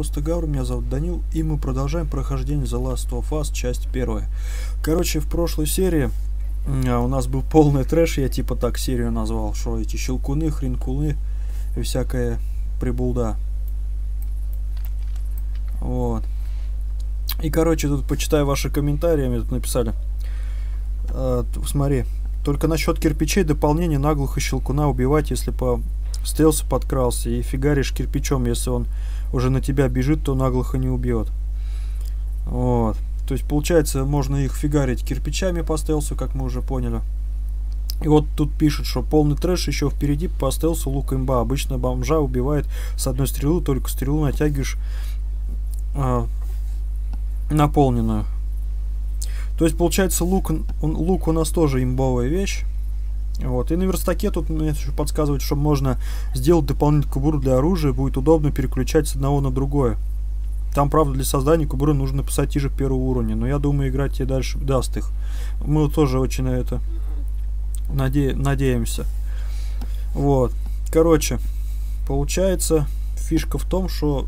просто говорю, меня зовут Данил, и мы продолжаем прохождение The Last of Us, часть 1. Короче, в прошлой серии у нас был полный трэш, я типа так серию назвал, что эти щелкуны, хренкуны и всякая прибулда. Вот. И, короче, тут почитаю ваши комментарии, мне тут написали. Смотри, только насчет кирпичей дополнение наглых и щелкуна убивать, если по стелсу подкрался, и фигаришь кирпичом, если он уже на тебя бежит, то наглых и не убьет. Вот. То есть, получается, можно их фигарить кирпичами по стелсу, как мы уже поняли. И вот тут пишут, что полный трэш еще впереди, по стелсу лук имба. Обычно бомжа убивает с одной стрелы, только стрелу натягиваешь наполненную. То есть, получается, лук у нас тоже имбовая вещь. Вот. И на верстаке тут мне еще подсказывают, что можно сделать дополнительную кобуру для оружия, будет удобно переключать с одного на другое. Там, правда, для создания кобуры нужно написать тиже первого уровня, но я думаю, играть тебе дальше даст их. Мы тоже очень на это надеемся. Вот. Короче, получается, фишка в том, что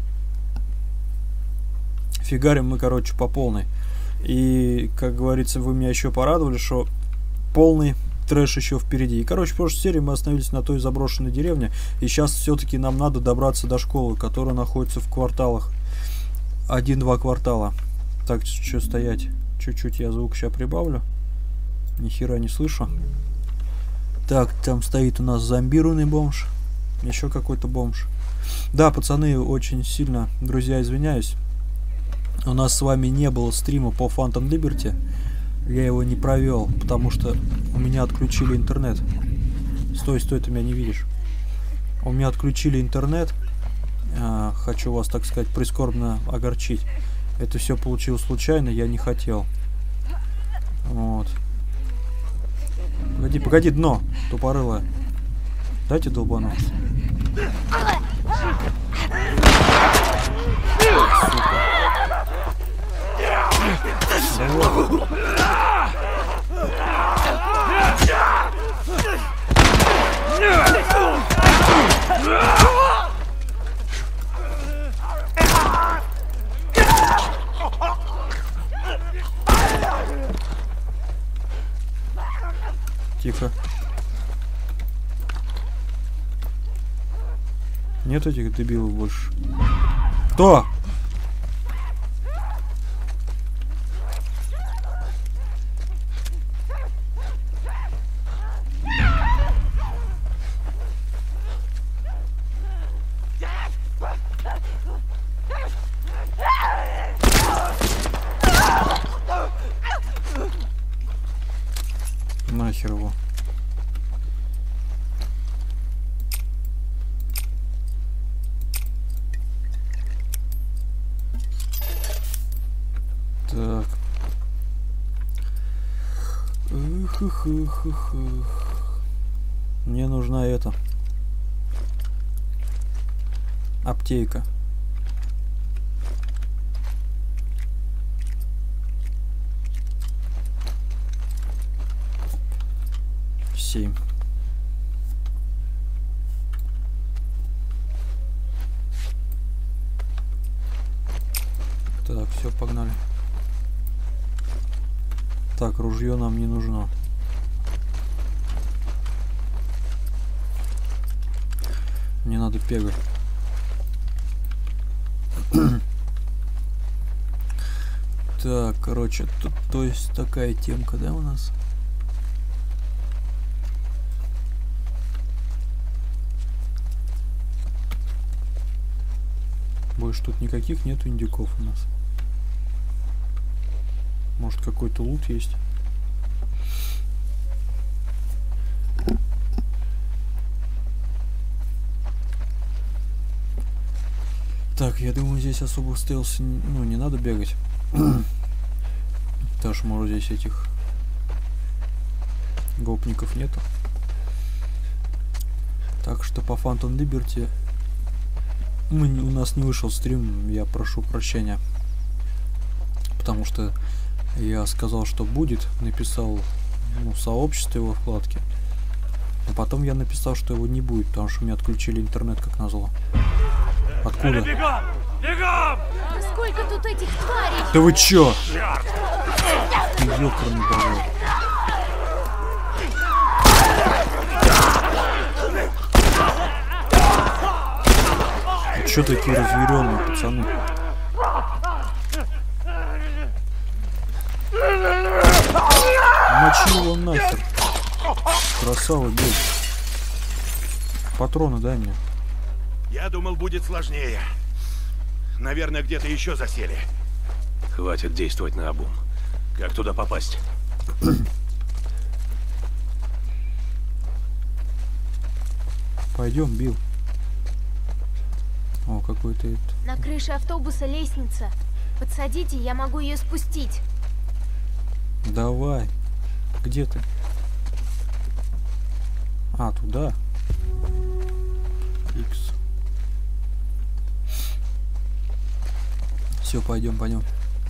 фигарим мы, короче, по полной. И, как говорится, вы меня еще порадовали, что полный трэш еще впереди. И, короче, в прошлой серии мы остановились на той заброшенной деревне. И сейчас все-таки нам надо добраться до школы, которая находится в кварталах. 1-2 квартала. Так, что стоять? Чуть-чуть я звук сейчас прибавлю. Ни хера не слышу. Так, там стоит у нас зомбированный бомж. Еще какой-то бомж. Да, пацаны, очень сильно, друзья, извиняюсь. У нас с вами не было стрима по Phantom Liberty. Я его не провел, потому что у меня отключили интернет. Стой, ты меня не видишь. У меня отключили интернет. Хочу вас, так сказать, прискорбно огорчить. Это все получилось случайно, я не хотел. Вот. Погоди, дно, тупорылое. Дайте долбану. Тихо. Нет этих дебилов больше. Кто? Нахер его. Так. Мне нужна эта аптека. Так, все, погнали. Так, ружье нам не нужно. Мне надо пегать. Так, короче, тут, то есть такая темка, да, у нас? Больше тут никаких нету индюков у нас. Может, какой-то лут есть? Так, я думаю, здесь особо стелс, ну, не надо бегать. Потому что, может, здесь этих гопников нету. Так что по Phantom Liberty у нас не вышел стрим, я прошу прощения. Потому что я сказал, что будет, написал, ну, в сообществе его вкладки. А потом я написал, что его не будет, потому что у меня отключили интернет, как назло. Откуда? Бегом! Сколько тут этих тварей? Да вы чё? Черт! Ёкарный богой. Чё такие разъяренные, пацаны? Мочи его нахер. Красава, бей. Патроны дай мне. Я думал, будет сложнее. Наверное, где-то еще засели. Хватит действовать наобум. Как туда попасть? Пойдем, Билл. О, какой-то это. На крыше автобуса лестница. Подсадите, я могу ее спустить. Давай. Где ты? А, туда. Икс. Все, пойдем, пойдем.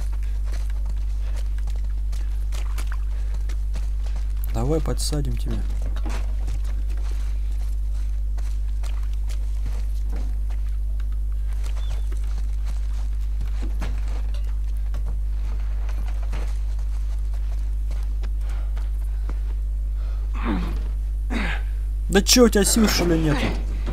Давай подсадим тебя. Да чё, у тебя сил что ли нету?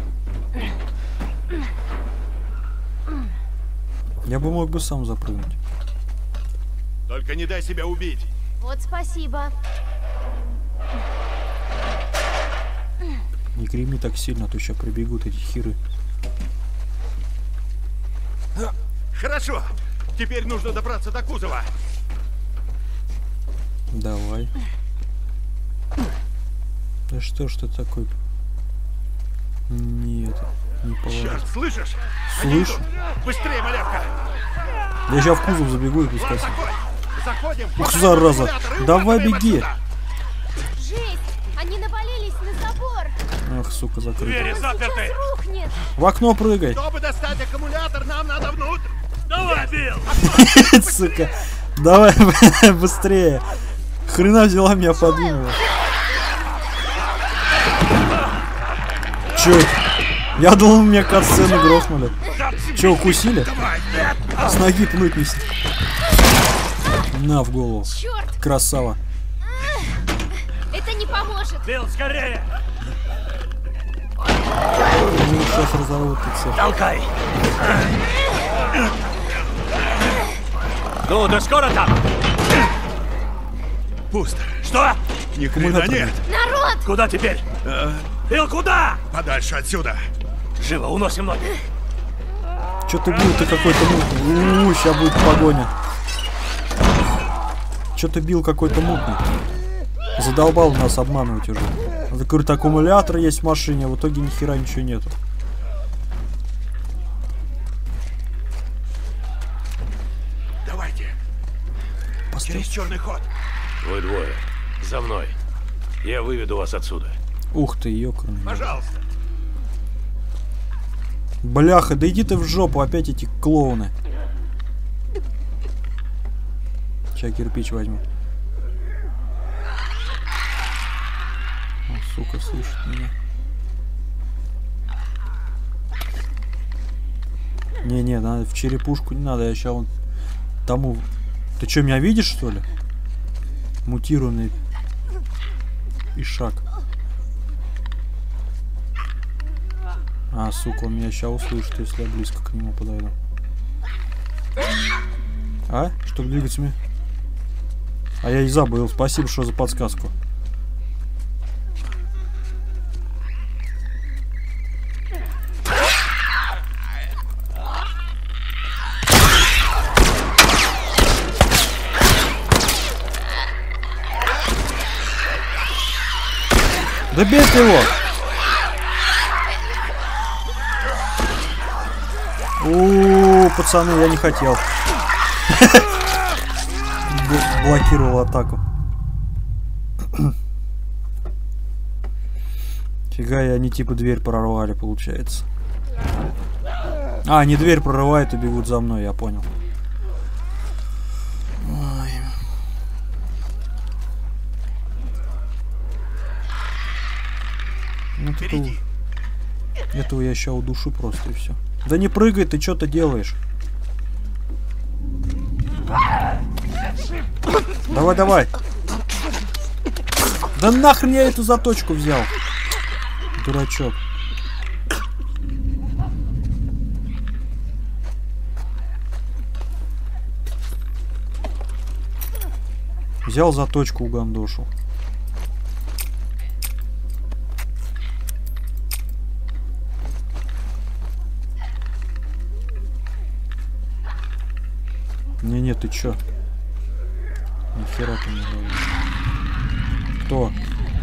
Я бы мог бы сам запрыгнуть. Только не дай себя убить. Вот спасибо. Не греми так сильно, а то сейчас прибегут эти хиры. Хорошо. Теперь нужно добраться до кузова. Давай. Да что ж ты такой? Нет, не положить. Черт, слышишь? Слышу. Быстрее, малявка. Я сейчас в кузов забегу и пускайся. Заходим. Ух, зараза. Давай беги. Жесть! Они навалились на забор. Ах, сука, закрыто. Двери заперты! Сейчас рухнет. В окно прыгай. Чтобы достать аккумулятор, нам надо внутрь. Давай, Билл! Сука. Давай быстрее. Хрена взяла меня подвинула. Чё это? Я думал, меня катсцены грохнули. Чё, укусили? С ноги пнуть не. На, в голову. Черт! Красава. Это не поможет. Билл, скорее! Ну, сейчас разорвут тут все. Толкай! Ну, да скоро там? Пусто. Что? Ни хрена нет. Народ! Куда теперь? Билл, куда? Подальше отсюда. Живо, уносим ноги. Чё ты бил, ты какой-то мутный. Сейчас будет погоня. Чё ты бил какой-то мутный. Задолбал нас обманывать уже. Говорит, аккумулятор есть в машине, а в итоге ни хера ничего нету. Давайте. Через черный ход. Вы двое. За мной. Я выведу вас отсюда. Ух ты, ёкарный. Пожалуйста. Бляха, да иди ты в жопу, опять эти клоуны. Сейчас кирпич возьму. О, сука, слышит меня. Не, надо в черепушку не надо, я сейчас вон тому... Ты что, меня видишь, что ли? Мутированный ишак. А, сука, он меня сейчас услышит, если я близко к нему подойду. А? Что двигаться мне? А я и забыл. Спасибо, что за подсказку. Да бей ты его! У, пацаны, я не хотел. Блокировал атаку. Фига, и они типа дверь прорвали, получается. А, они дверь прорывают и бегут за мной, я понял. Ой. Ну, этого я сейчас удушу просто и все. Да не прыгай, ты что-то делаешь. Давай, давай. Да нахрен я эту заточку взял. Дурачок. Взял заточку, угандошу. Не, ты чё? Нихера ты не говоришь. Кто?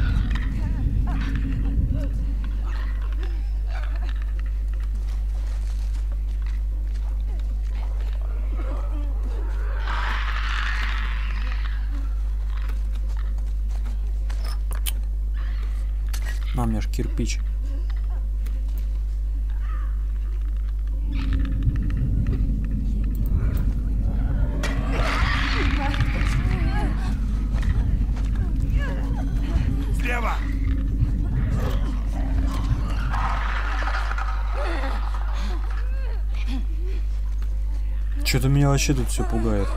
На, мне ж кирпич. Слева! Что-то меня вообще тут все пугает.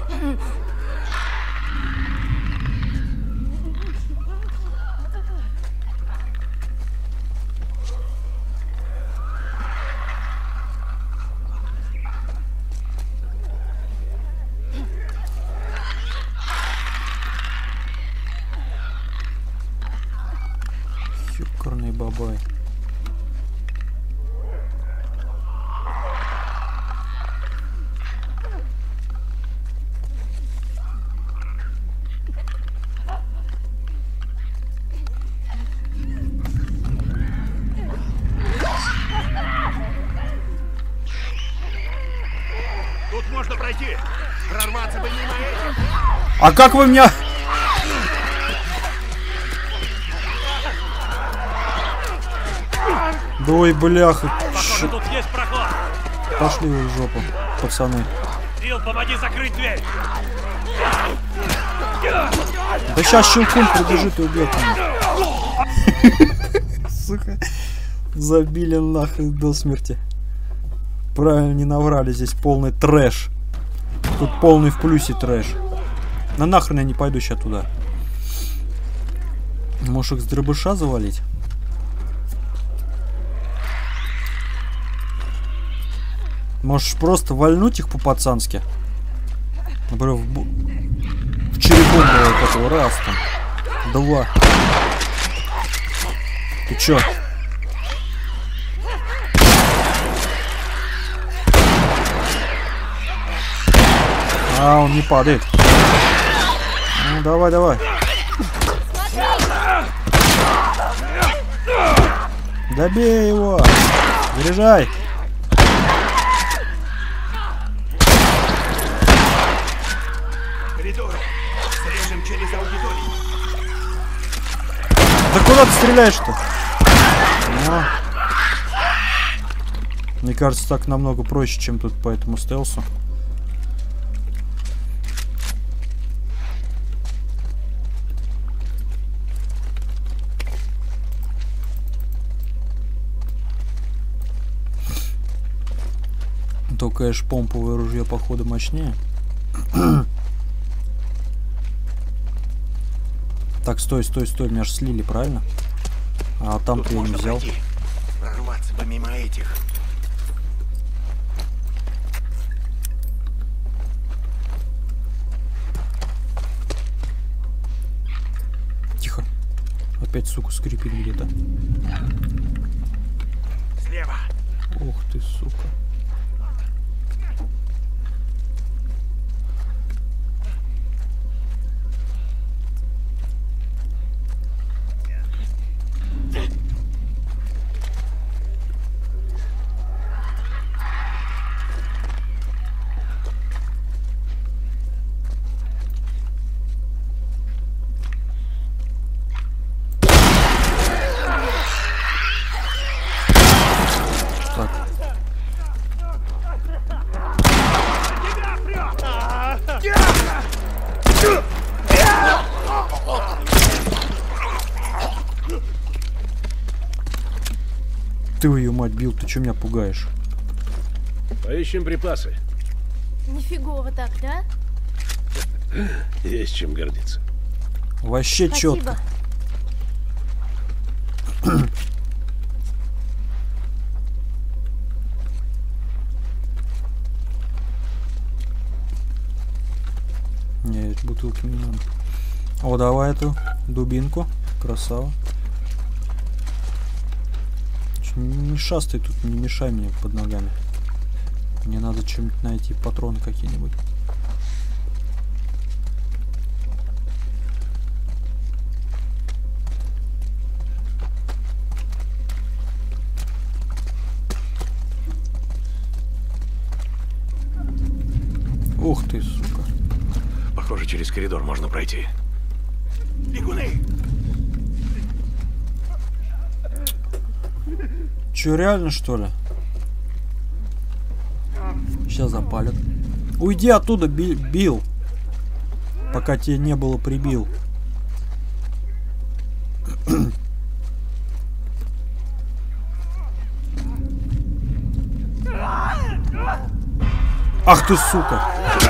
Ёкарный бабай. Тут можно пройти. Прорваться бы мимо этих. А как вы меня... Да ой, бляха. Похоже, тут есть проход. Пошли вы в жопу, пацаны. Дил, помоги закрыть дверь. Да сейчас щелкун прибежит и убьет меня. Сука. Забили нахрен до смерти. Правильно, не наврали, здесь полный трэш. Тут полный в плюсе трэш. На нахрен я не пойду сейчас туда. Может их с дробыша завалить? Можешь просто вальнуть их по-пацански. Например, в черепом вот этого раз там. Два. Ты чё? А, он не падает. Ну, давай, давай. Добей его. Заряжай. Коридор. Срежем через аудиторию. Да куда ты стреляешь-то? Ну. Мне кажется, так намного проще, чем тут по этому стелсу. Только, конечно, помповое ружье, походу, мощнее. Так, стой, стой, стой, меня ж слили, правильно? А там ты я не взял. Прорваться бы мимо этих. Тихо. Опять, сука, скрипит где-то. Слева. Ух ты, сука. Ты ее мать бил, ты что меня пугаешь? Поищем припасы. Нифигово так, да? Есть чем гордиться. Вообще Спасибо. четко. Нет, бутылки не надо. О, давай эту дубинку. Красава. Не шастай тут, не мешай мне под ногами. Мне надо чем-нибудь найти, патроны какие-нибудь. Ух ты, сука. Похоже, через коридор можно пройти. Бегуны! Че, реально, что ли? Сейчас запалят. Уйди оттуда, Билл. Пока тебе не было прибил. Ах ты, сука.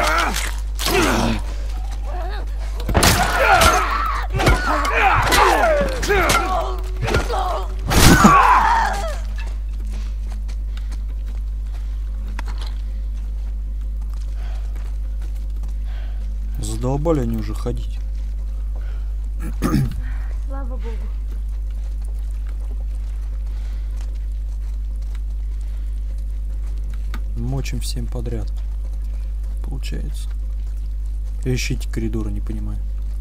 Задолбали они уже ходить. Слава богу. Мочим всем подряд. Получается. Ищите коридоры, не понимаю.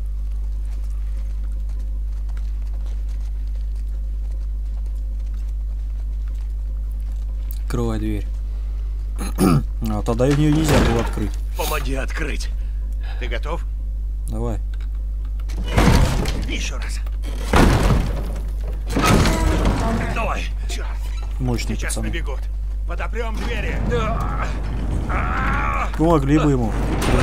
Открывай дверь. А тогда ее нельзя было открыть. Помоги открыть. Ты готов? Давай. Еще раз. Давай. Черт, Мощный сейчас пацан. набегут. Подопрем двери. Помогли бы ему.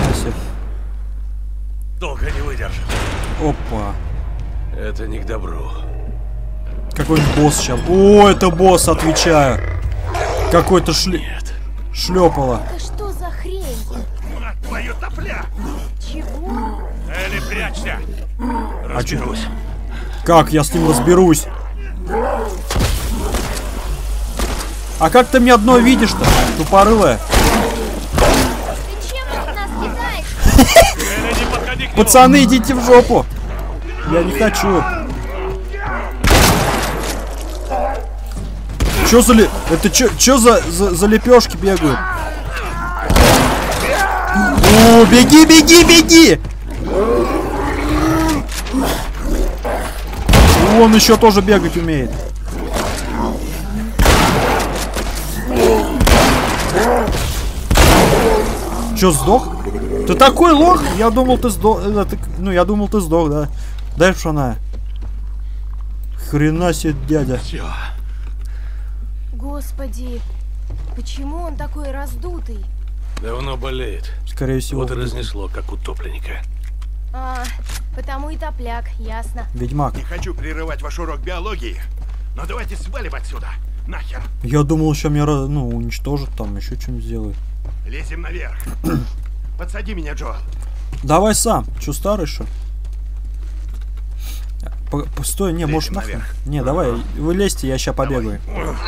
Долго не выдержим. Опа. Это не к добру. Какой-нибудь босс сейчас. О, это босс, отвечаю. Какой-то шлепало. Это что за хрень? Мать твою топля! Чего? Элли, прячься! Разберусь. Как я с ним разберусь? А как ты мне одно видишь-то, тупорылая? Ты чем от нас кидаешь? Элли, не подходи к нему. Пацаны, идите в жопу. Я не хочу. Чё за Это чё за лепешки бегают? О, беги, беги, беги! Он еще тоже бегать умеет. Чё, сдох? Ты такой лох? Я думал, ты сдох. Ну, я думал, ты сдох, да. Дай пшена. Хрена себе, дядя. Всё. Господи, почему он такой раздутый? Давно болеет. Скорее всего. Вот и разнесло, как утопленника. А, потому и топляк, ясно. Ведьмак. Не хочу прерывать ваш урок биологии, но давайте свалим отсюда. Нахер. Я думал, еще меня уничтожат, там еще что-нибудь сделают. Лезем наверх. Подсади меня, Джоэл. Давай сам. Че, старый что? Постой, не, Лезем может нахрен. наверх. Не, давай, вы лезьте, я сейчас побегаю.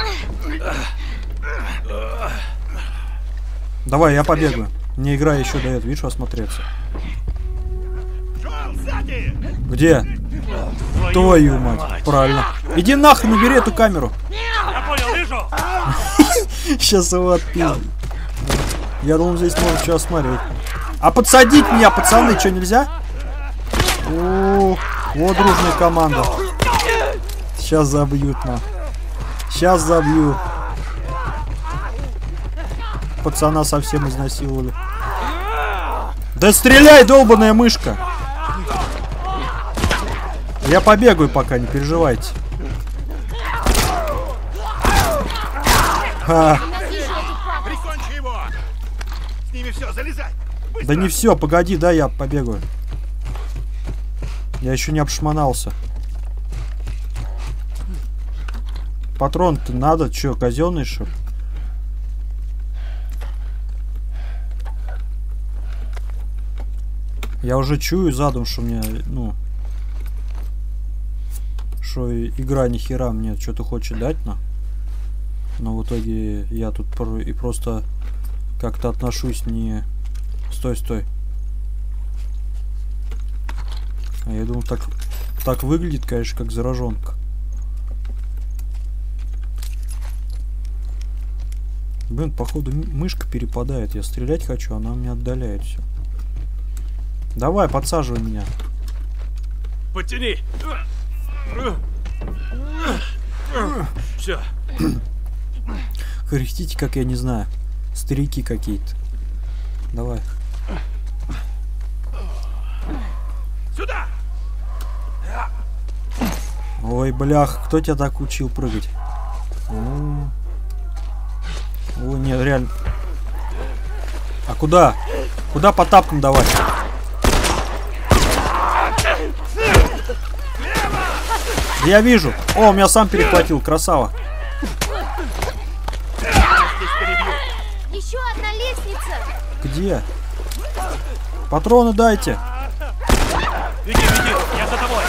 Давай, я побегаю. Мне игра еще дает, видишь, осмотреться. Джоэл, сзади! Где? Твою мать, правильно. Иди нахрен, убери эту камеру. Я понял, вижу. Сейчас его отпил. Я думал, здесь можно что осмотреть. А подсадить меня, пацаны, что, нельзя? О, вот дружная команда. Сейчас забьют нам. Сейчас забьют. Пацана совсем изнасиловали. Да стреляй, долбаная мышка! Я побегаю пока, не переживайте. Ха. Прикончи его! С ними все, залезай! Быстро! Да не все, погоди, да, я побегаю. Я еще не обшмонался. Патрон-то надо, че, казенный, что? Я уже чую задум, что мне, ну... Что игра ни хера мне что-то хочет дать, но в итоге я тут и просто как-то отношусь не... Стой. А я думал, так выглядит, конечно, как зараженка. Блин, походу мышка перепадает. Я стрелять хочу, она меня отдаляет все. Давай, подсаживай меня. Потяни. Все. Кряхтите, как я не знаю. Старики какие-то. Давай. Сюда! Ой, блях, кто тебя так учил прыгать? Ой, нет, реально. А куда? Куда по тапкам давать? Я вижу. О, меня сам перехватил, красава. Еще одна лестница. Где? Патроны дайте. Беги, я за тобой.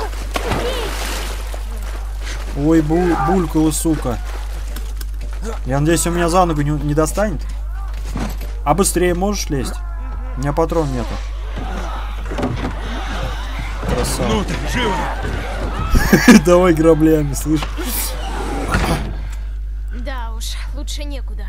Ой, булькала, сука. Я надеюсь, он меня за ногу не достанет. А быстрее можешь лезть? У меня патрон нету. Красава. Ну ты, живо! Давай граблями, слышь. Да уж, лучше некуда.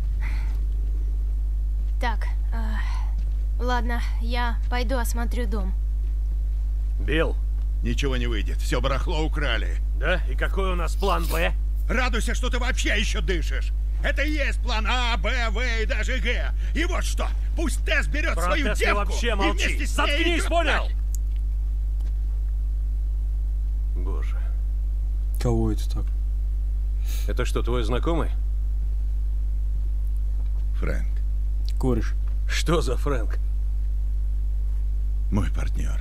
Так, ладно, я пойду осмотрю дом. Билл. Ничего не выйдет, все барахло украли. Да? И какой у нас план Б? Радуйся, что ты вообще еще дышишь. Это и есть план А, Б, В и даже Г. И вот что, пусть Тесс берет Про свою Тесс ты девку вообще и молчи. вместе с ней Заткнись, идет понял? дальше. Боже. Кого это так? Это что, твой знакомый? Фрэнк, Кореш. Что за Фрэнк? мой партнер.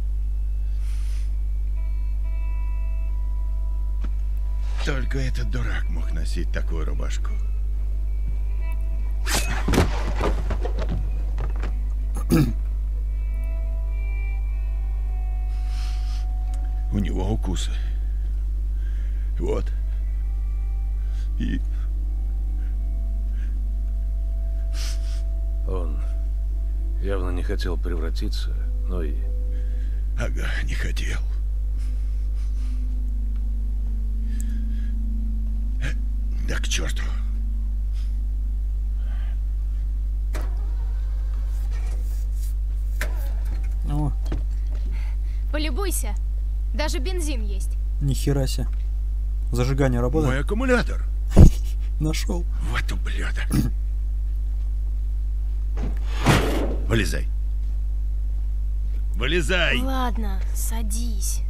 Только этот дурак мог носить такую рубашку. У него укусы. Вот. И Он явно не хотел превратиться, но и... ага, не хотел. Да к черту. О, Полюбуйся. Даже бензин есть. нихера себе. Зажигание Мой работает? аккумулятор. Нашел. Вот ублюдок. Вылезай. Вылезай. Ладно, садись.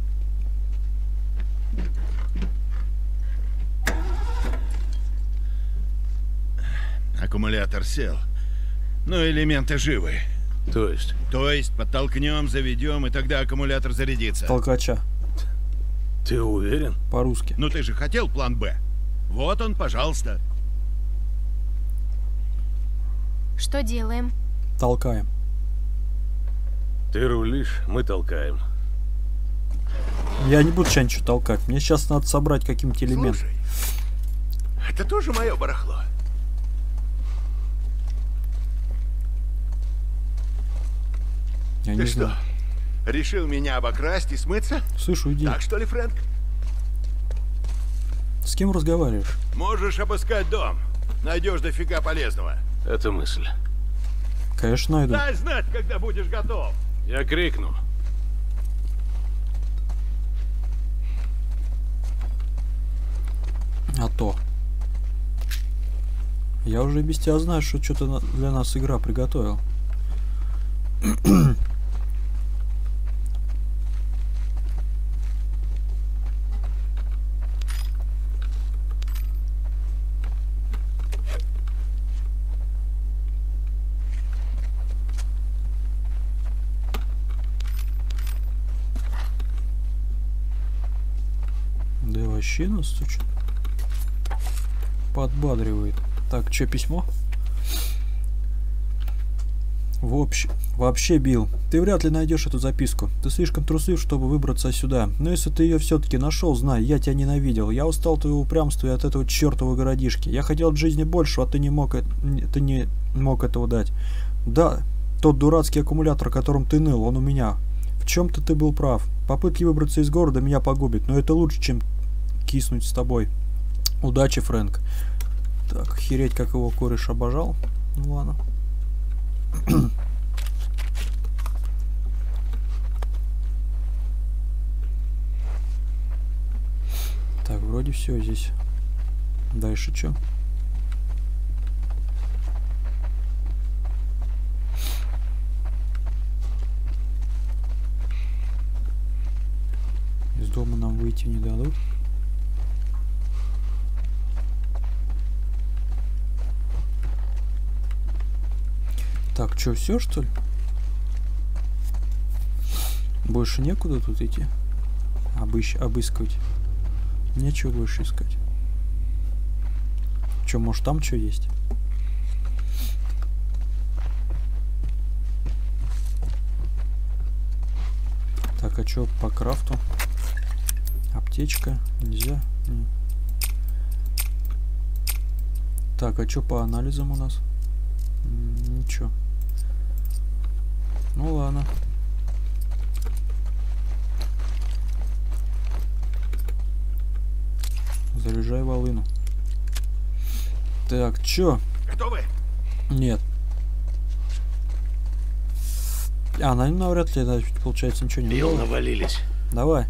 Аккумулятор сел. Но элементы живы. То есть? То есть подтолкнем, заведем, и тогда аккумулятор зарядится. Толкача. Ты уверен? По-русски. Ну ты же хотел план Б. Вот он, пожалуйста. Что делаем? Толкаем. Ты рулишь, мы толкаем. Я не буду сейчас ничего толкать. Мне сейчас надо собрать каким-то элемент. Слушай, это тоже мое барахло. Я Ты не что, знаю. решил меня обокрасть и смыться? Слышь, уйди. Так что ли, Фрэнк? С кем разговариваешь? Можешь обыскать дом. Найдешь дофига полезного. Это мысль. Конечно, найду. Дай знать, когда будешь готов. Я крикну. А то. Я уже без тебя знаю, что что-то для нас игра приготовил. Да и вообще нас тут подбадривает. Так, что, письмо? Вообще, Билл, ты вряд ли найдешь эту записку. Ты слишком труслив, чтобы выбраться сюда. Но если ты ее все-таки нашел, знай, я тебя ненавидел. Я устал от твоего упрямства и от этого чертового городишки. Я хотел от жизни большего, а ты не мог этого дать. Да, тот дурацкий аккумулятор, которым ты ныл, он у меня. В чем-то ты был прав. Попытки выбраться из города меня погубят, но это лучше, чем киснуть с тобой. Удачи, Фрэнк. Так, охереть, как его кореш обожал. Ну ладно. Так, вроде все здесь. Дальше что? Из дома нам выйти не дадут. Так, что, все, что ли? Больше некуда тут идти? Обыскивать. Нечего больше искать. Че, может там что есть? Так, а что по крафту? Аптечка. Нельзя. Так, а что по анализам у нас? Ничего. Ну ладно. Заряжай волыну. Так, чё? Готовы? Нет. Навряд ли, да, получается, ничего не Билл, было. навалились. Давай.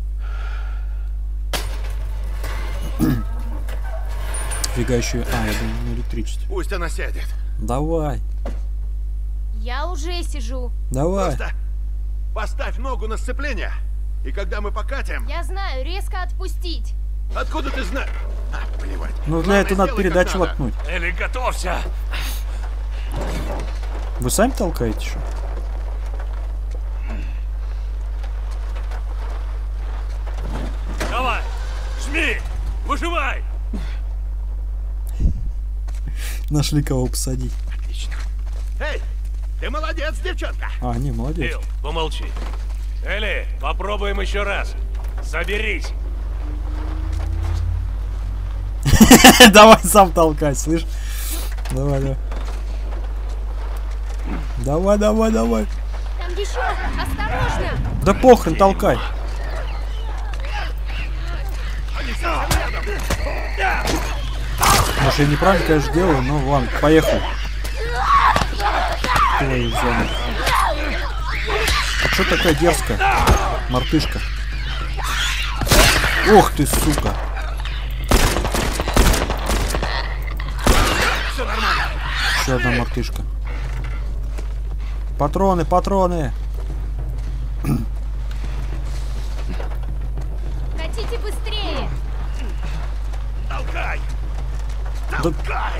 Фига еще. Я думаю, на электричестве. Пусть она сядет. Давай. Я уже сижу. Давай. Просто поставь ногу на сцепление, и когда мы покатим... Я знаю, резко отпустить. Откуда ты знаешь? Плевать. Ну для этого надо передачу воткнуть. Элли, готовься! Вы сами толкаете что? Давай! Жми! Выживай! Нашли кого посадить. Отлично. Эй, ты молодец, девчонка. Не, молодец. Билл, помолчи. Элли, попробуем еще раз. Соберись. Давай сам толкай, слышь? Давай. Давай. Там еще! Осторожно! Да похрен, толкай. Может, я неправильно, конечно, делаю, но ладно, поехали. Ой, а что такая дерзкая? Мартышка. Ох ты, сука. Еще одна мартышка. Патроны. Хотите быстрее? Толкай. Да...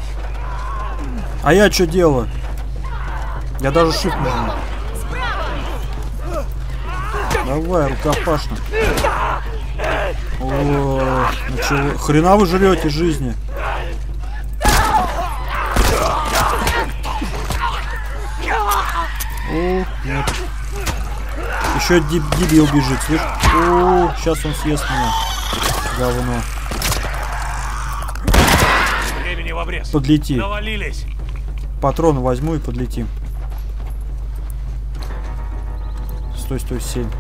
А я что делаю? Я даже shift нажимаю. Давай, рукопашно. О, начало. Хрена вы жрете жизни. О, нет. Еще дебил бежит, слышь? О, сейчас он съест меня. Говно. Времени в обрез. Подлети. Навалились. Патроны возьму и подлетим. Стой, 7.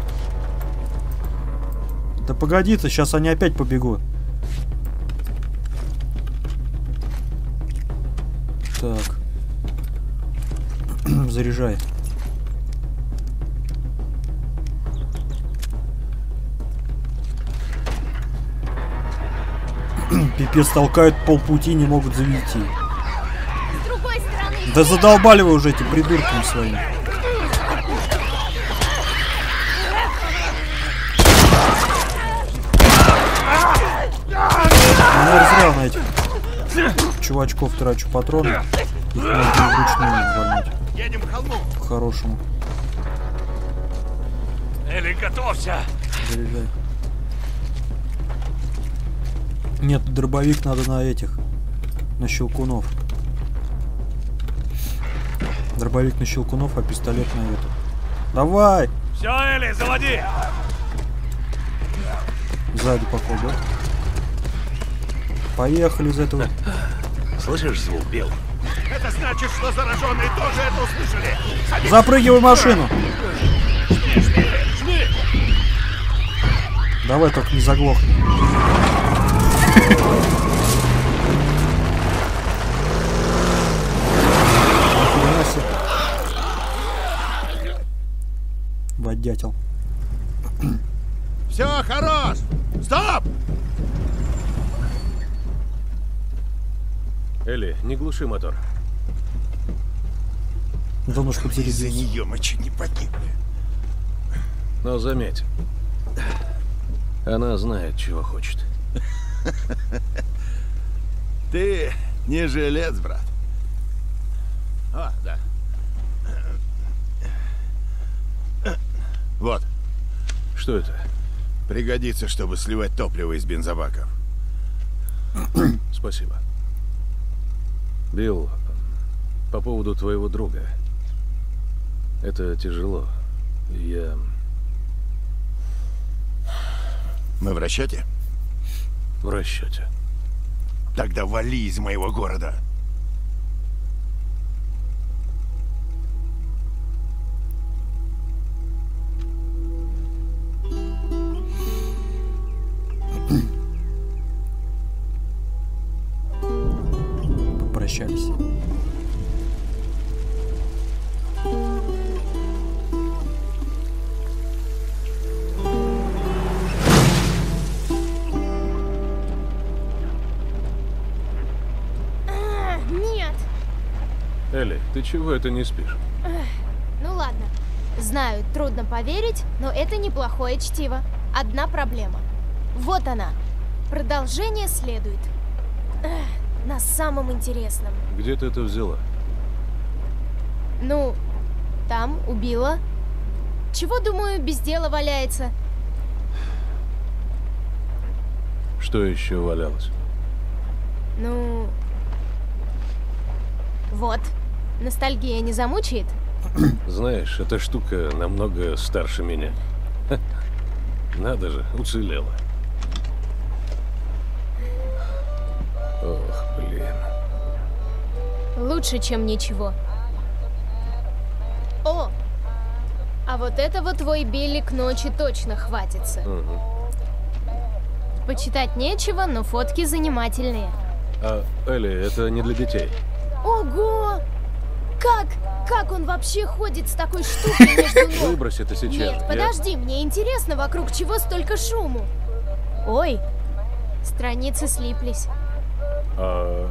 Да погоди ты, сейчас они опять побегут. Так. Заряжай. Пипец, толкают полпути, не могут завести. С другой стороны. Да задолбали вы уже эти придурками своими. Я зря на этих чувачков трачу патроны. Их можно вручную вольнуть. Едем к холму. По-хорошему. Элли, готовься! Заряжай. Нет, дробовик надо на этих. На щелкунов. Дробовик на Щелкунов, а пистолет на эту. Давай! Все, Элли, заводи! Сзади походу. Поехали из этого. Слышишь звук, Билл? Это значит, что зараженные тоже это услышали. Запрыгивай в машину! Давай, только не заглохни. Водятел. Все, хорош! Стоп! Элли, не глуши мотор. Давно ж подзарядился. Из-за нее мы чуть не погибли. Но заметь, она знает, чего хочет. Ты не жилец, брат. А, да. Вот, Что это? пригодится, чтобы сливать топливо из бензобаков. Спасибо. Билл, по поводу твоего друга. Это тяжело. Я... Мы в расчете? в расчете. Тогда вали из моего города. Попрощались. Нет. Элли, ты чего это не спишь? Ну ладно. Знаю, трудно поверить, но это неплохое чтиво. Одна проблема. Вот она. Продолжение следует. На самом интересном. Где ты это взяла? Ну, там убила. Чего, думаю, без дела валяется? Что еще валялось? Ну... Вот. Ностальгия не замучает? Знаешь, эта штука намного старше меня. Ха. Надо же, уцелела. Ох, блин. Лучше, чем ничего. О! А вот этого твой Билли к ночи точно хватится. Угу. Почитать нечего, но фотки занимательные. А, Элли, это не для детей. Ого! Как он вообще ходит с такой штукой между ног? Выбрось это сейчас. Нет, подожди, мне интересно, вокруг чего столько шуму. Ой, страницы слиплись. А...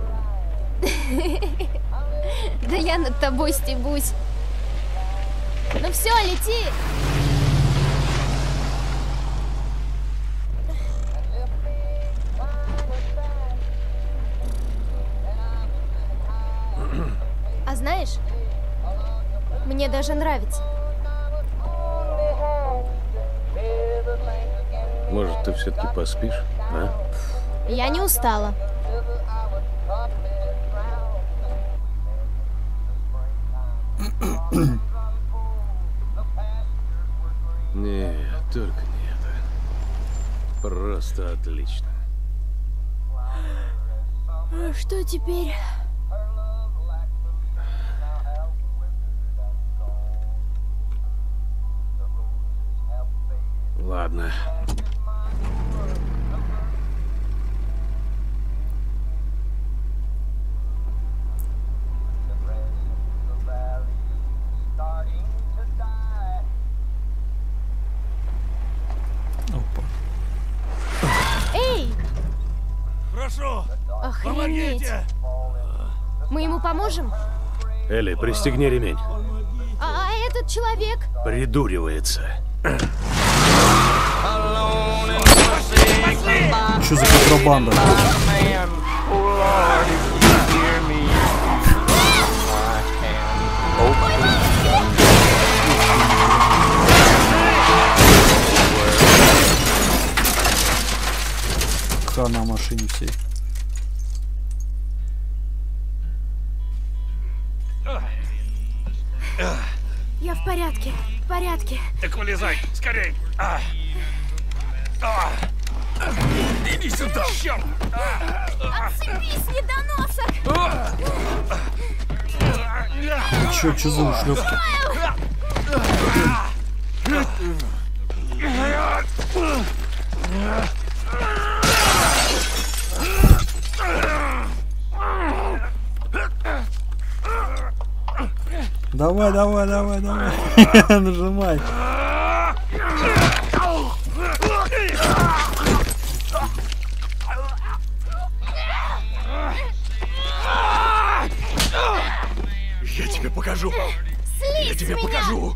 Да я над тобой стебусь. Ну все, лети! А знаешь, мне даже нравится. Может, ты все-таки поспишь, а? Я не устала. Нет, только не это. Просто отлично. А что теперь? Ладно. Опа. Эй! Прошу, Охренеть! Мы ему поможем? Элли, пристегни ремень. А этот человек? Придуривается. Что за контрабанда? На машине всей. Я в порядке, в порядке. Так вылезай, скорей. Иди сюда. Черт. Отцепись, недоносок! Чё за ушлепки? Давай. Нажимай. Я тебе покажу. Слезь Я тебе с меня! покажу.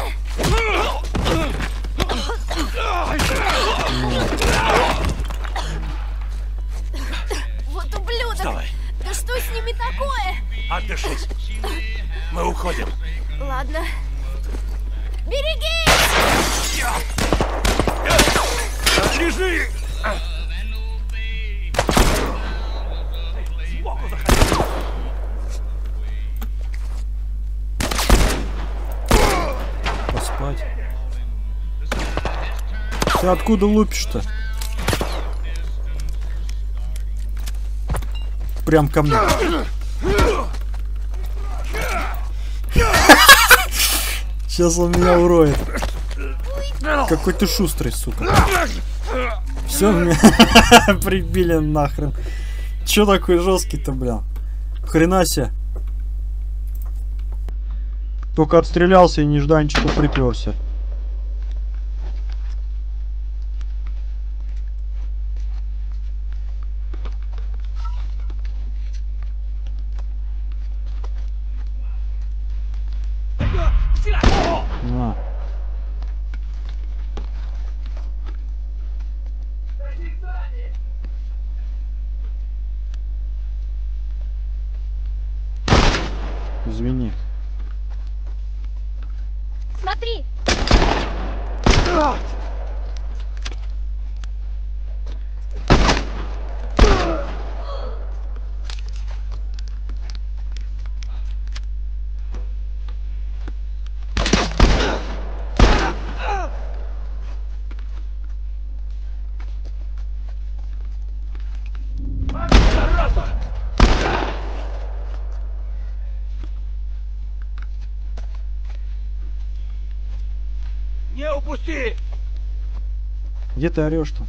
Вот ублюдок! Вставай. Да что с ними такое? Отдышись. Мы уходим. Ладно. Берегись! Лежи! Поспать. Ты откуда лупишь-то? Прям ко мне. Сейчас он меня уроет. Какой ты шустрый, сука. Все, меня прибили нахрен. Че такой жесткий-то, бля? Хрена себе. Только отстрелялся и нежданчику приперся. На. Извини. Смотри! Не упусти! Где ты орешь-то?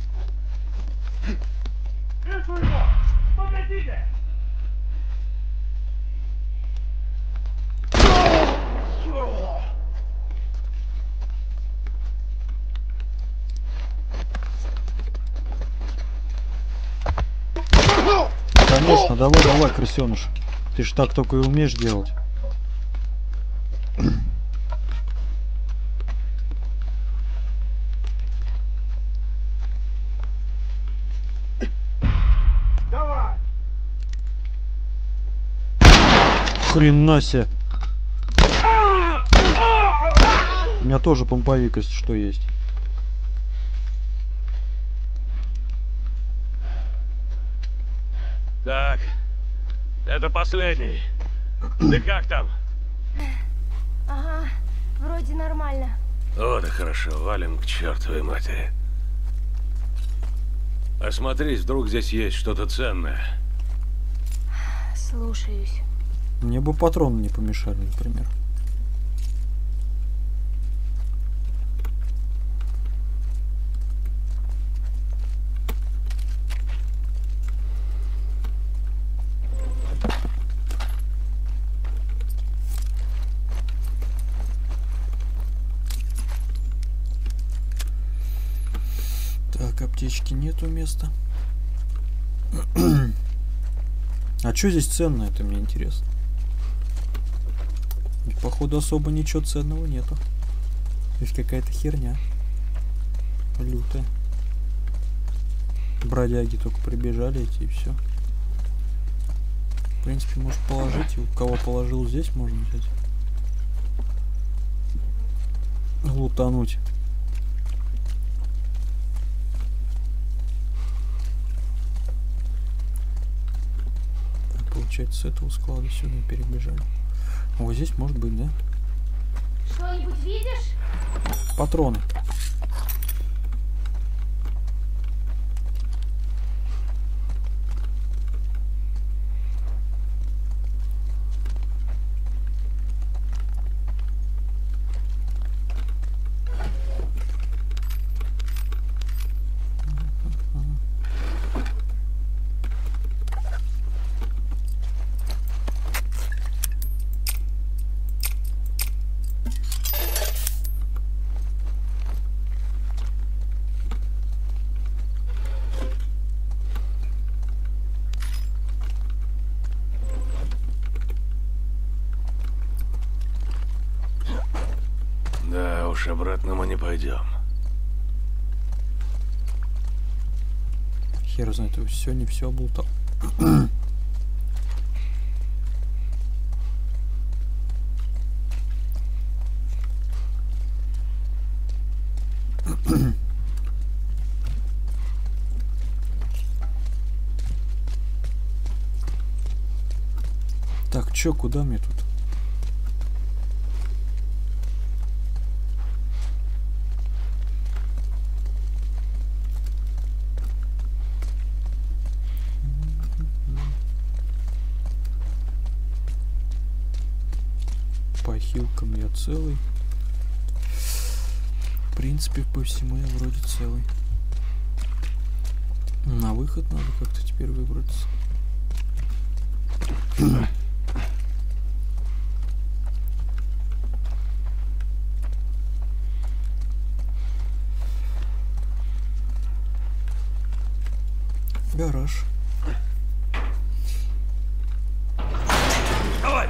Конечно, давай, крысеныш. Ты ж так только и умеешь делать. Хрена себе. У меня тоже помповик, если что, есть. Так, это последний. Ты как там? Ага, вроде нормально. Вот и хорошо, валим к чертовой матери. Осмотрись, вдруг здесь есть что-то ценное. Слушаюсь. Мне бы патроны не помешали, например. Так, аптечки нету места. А что здесь ценное, это мне интересно. Ведь, походу, особо ничего ценного нету. Здесь какая-то херня. Лютая. Бродяги только прибежали эти и все. В принципе, может положить. И у кого положил, здесь можно взять. Лутануть. Получается, с этого склада сюда перебежали. Вот здесь может быть, да? видишь? Патроны. Да уж, обратно мы не пойдем. Хер знает, все не все болтал. Так, чё, куда мне тут? По хилкам я целый. В принципе, по всему я вроде целый. На выход надо как-то теперь выбраться. Гараж. Давай!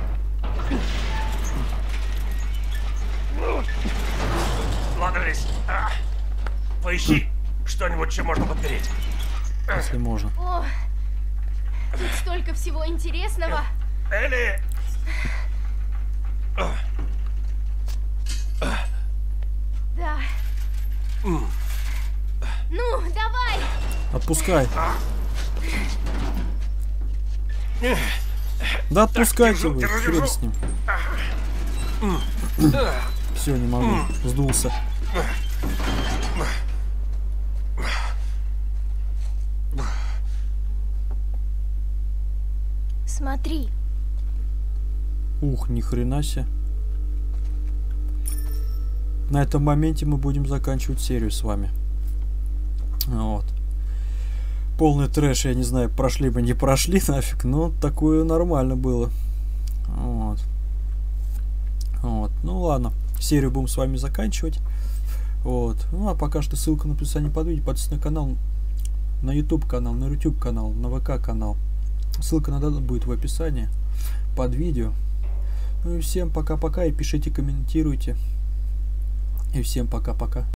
Ладались. Поищи что-нибудь, чем можно подпереть. Если можно. О, тут столько всего интересного. Элли! Да. Ну, давай! Отпускай. Да отпускайте вы, хрен с ним. Все, не могу. Сдулся. Смотри. Ух, ни хрена себе. На этом моменте мы будем заканчивать серию с вами. Вот. Полный трэш, я не знаю, прошли бы, не прошли нафиг, но такое нормально было. Вот. Вот. Ну ладно, серию будем с вами заканчивать. Вот. Ну а пока что ссылка на описании под видео, подписывайтесь на канал, на YouTube канал, на YouTube канал, на ВК канал. Ссылка на данный будет в описании под видео. Ну и всем пока-пока, и пишите, комментируйте. И всем пока-пока.